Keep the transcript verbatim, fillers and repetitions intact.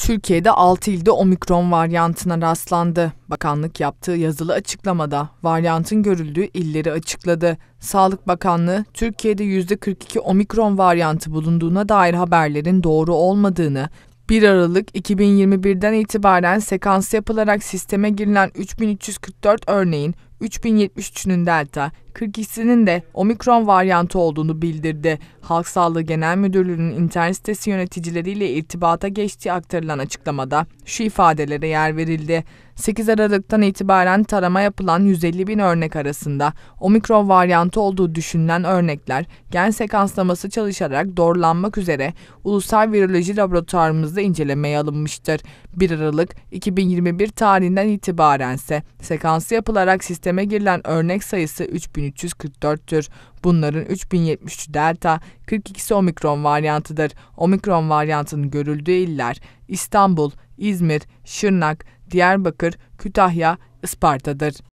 Türkiye'de altı ilde omikron varyantına rastlandı. Bakanlık yaptığı yazılı açıklamada varyantın görüldüğü illeri açıkladı. Sağlık Bakanlığı, Türkiye'de yüzde kırk iki omikron varyantı bulunduğuna dair haberlerin doğru olmadığını, bir Aralık iki bin yirmi bir'den itibaren sekans yapılarak sisteme girilen üç bin üç yüz kırk dört örneğin üç bin yetmiş üç'ünün delta, kırk ikisinin de omikron varyantı olduğunu bildirdi. Halk Sağlığı Genel Müdürlüğü'nün internet sitesi yöneticileriyle irtibata geçtiği aktarılan açıklamada şu ifadelere yer verildi. sekiz Aralık'tan itibaren tarama yapılan yüz elli bin örnek arasında omikron varyantı olduğu düşünülen örnekler gen sekanslaması çalışarak doğrulanmak üzere Ulusal Viroloji Laboratuvarımızda incelemeye alınmıştır. bir Aralık iki bin yirmi bir tarihinden itibaren ise sekansı yapılarak sisteme girilen örnek sayısı üç bin üç yüz kırk dört'tür. Bunların üç bin yetmiş üç'ü delta, kırk ikisi omikron varyantıdır. Omikron varyantının görüldüğü iller İstanbul, İzmir, Şırnak, Diyarbakır, Kütahya, Isparta'dır.